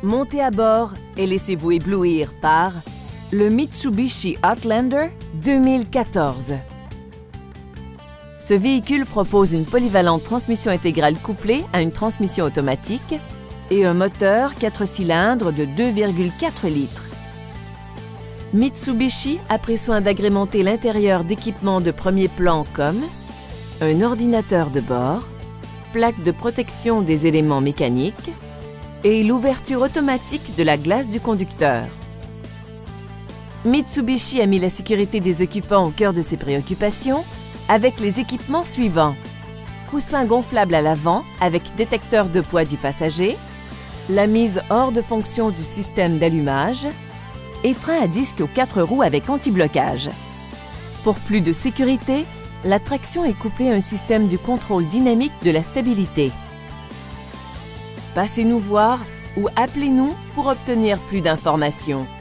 Montez à bord et laissez-vous éblouir par le Mitsubishi Outlander 2014. Ce véhicule propose une polyvalente transmission intégrale couplée à une transmission automatique et un moteur 4 cylindres de 2,4 litres. Mitsubishi a pris soin d'agrémenter l'intérieur d'équipements de premier plan comme un ordinateur de bord, plaque de protection des éléments mécaniques et l'ouverture automatique de la glace du conducteur. Mitsubishi a mis la sécurité des occupants au cœur de ses préoccupations avec les équipements suivants: coussin gonflable à l'avant avec détecteur de poids du passager, la mise hors de fonction du système d'allumage et frein à disque aux 4 roues avec anti-blocage. Pour plus de sécurité, la traction est couplée à un système de contrôle dynamique de la stabilité. Passez nous voir ou appelez-nous pour obtenir plus d'informations.